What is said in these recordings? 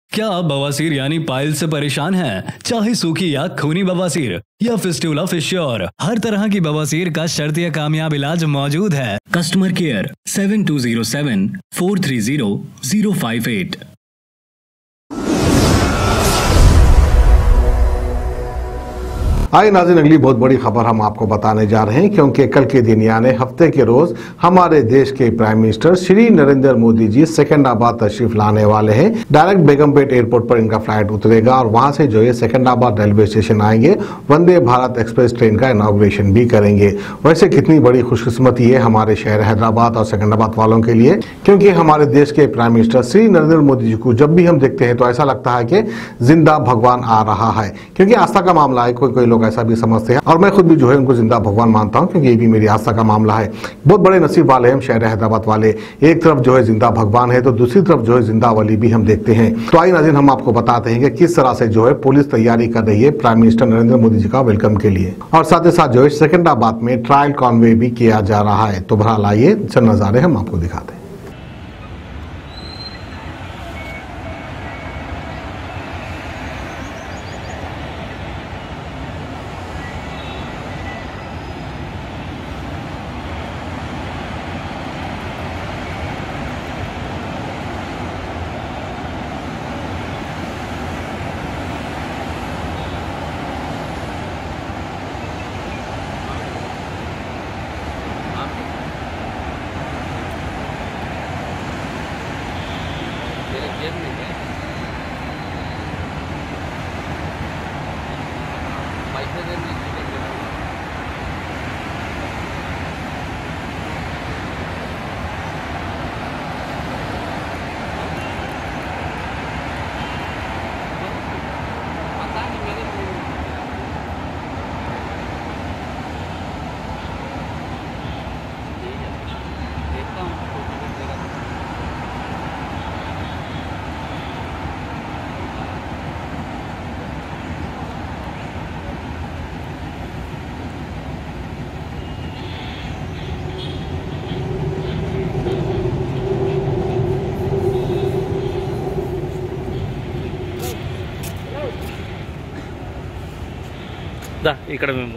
क्या आप बवासीर यानी पाइल से परेशान हैं? चाहे सूखी या खूनी बवासीर या फिस्टुला फिश्योर, हर तरह की बवासीर का शर्तीय कामयाब इलाज मौजूद है। Customer care 7207-430-058। आइए नाज़रीन, अगली बहुत बड़ी खबर हम आपको बताने जा रहे हैं, क्योंकि कल के दिन यानी हफ्ते के रोज हमारे देश के प्राइम मिनिस्टर श्री नरेंद्र मोदी जी सेकंडराबाद तशरीफ लाने वाले हैं। डायरेक्ट बेगमपेट एयरपोर्ट पर इनका फ्लाइट उतरेगा और वहां से जो है सेकंडराबाद रेलवे स्टेशन आएंगे, वंदे भारत एक्सप्रेस ट्रेन का इनॉग्रेशन भी करेंगे। वैसे कितनी बड़ी खुशकिस्मती है हमारे शहर हैदराबाद और सेकंडराबाद वालों के लिए, क्योंकि हमारे देश के प्राइम मिनिस्टर श्री नरेंद्र मोदी जी को जब भी हम देखते हैं तो ऐसा लगता है कि जिंदा भगवान आ रहा है, क्योंकि आस्था का मामला है। कोई लोग ऐसा भी समझते हैं और मैं खुद भी जो है उनको जिंदा भगवान मानता हूं, क्योंकि ये भी मेरी आस्था का मामला है। बहुत बड़े नसीब वाले हम शहर हैदराबाद वाले, एक तरफ जो है जिंदा भगवान है तो दूसरी तरफ जो है जिंदा वली भी हम देखते हैं। तो आइए नाज़रीन, हम आपको बताते हैं कि किस तरह से जो है पुलिस तैयारी कर रही है प्राइम मिनिस्टर नरेंद्र मोदी जी का वेलकम के लिए, और साथ ही साथ जो है सेकंडराबाद में ट्रायल कॉन्वे भी किया जा रहा है। तो बहरहाल आइए चंद नजारे हम आपको दिखाते हैं। ఇక్కడ మేము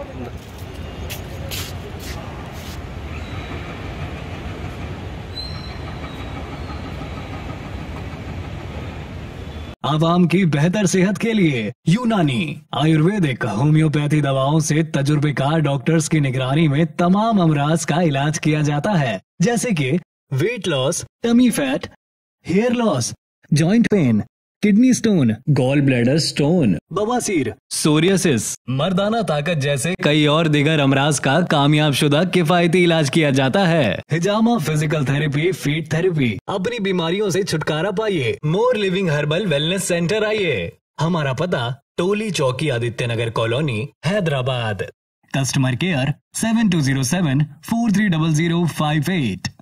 आवाम की बेहतर सेहत के लिए यूनानी आयुर्वेदिक होम्योपैथी दवाओं से तजुर्बेकार डॉक्टर्स की निगरानी में तमाम अमराज का इलाज किया जाता है, जैसे कि weight loss, tummy fat, hair loss, joint pain, kidney stone, gall bladder stone, बवासीर, सोरियासिस, मर्दाना ताकत जैसे कई और दिगर अमराज का कामयाब शुदा किफायती इलाज किया जाता है। हिजामा फिजिकल थेरेपी, फीट थेरेपी, अपनी बीमारियों से छुटकारा पाइए। More living herbal wellness centre आइए। हमारा पता Toli Chowki, Aditya Nagar colony, Hyderabad. Customer care 7207-430-058।